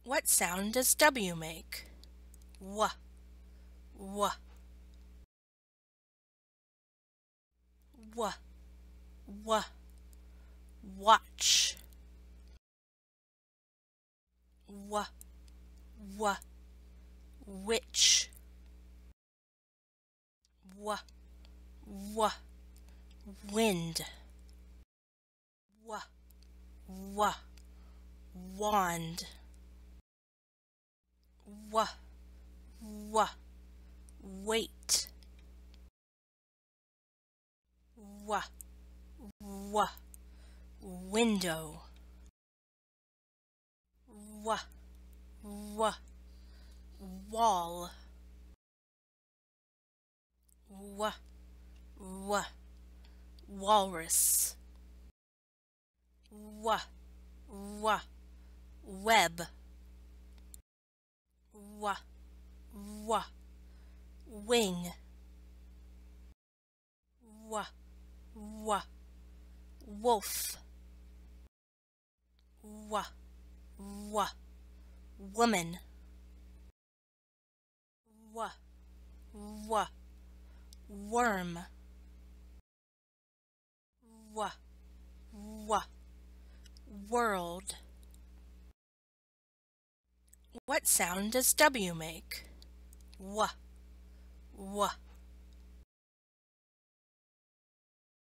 What sound does W make? W, w, w, w. Watch. W, w. Which. W, w. Wind. W, w. Wand. W, w. Wait. W, w. Window. W, w. Wall. W, w. Walrus. W, w. Web. W, w. Wing. W, w. Wolf. W, w. Woman. W, w. Worm. W, w. World. What sound does W make? W, w.